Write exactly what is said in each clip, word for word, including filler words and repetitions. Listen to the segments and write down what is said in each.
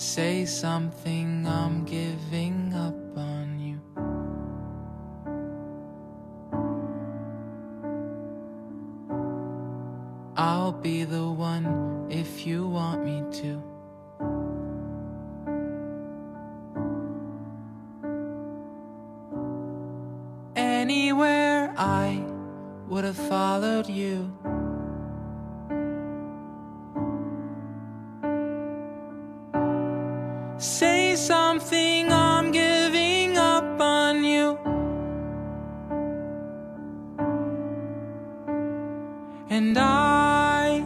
Say something, I'm giving up on you. I'll be the one if you want me to. Anywhere I would have followed you. Say something, I'm giving up on you. And I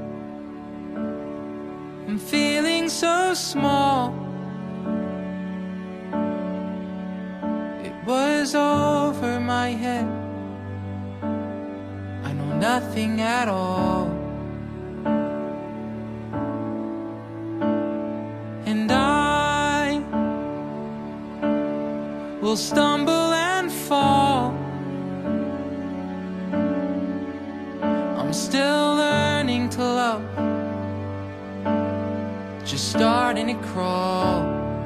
am feeling so small. It was over my head. I know nothing at all. And I will stumble and fall. I'm still learning to love, just starting to crawl.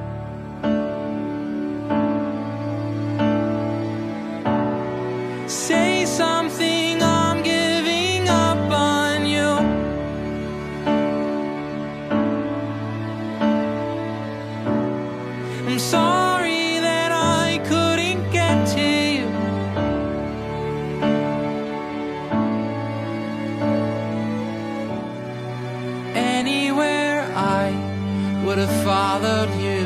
Say something, I'm giving up on you. I'm sorry that I couldn't get to you. Anywhere I would have followed you.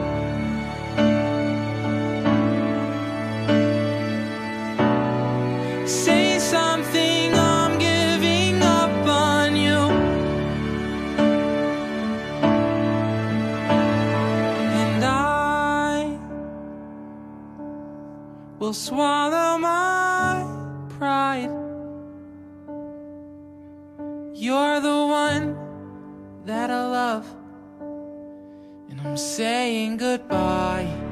Say something, I'm giving up on you. And I will swallow my pride. You're the one that I love, and I'm saying goodbye.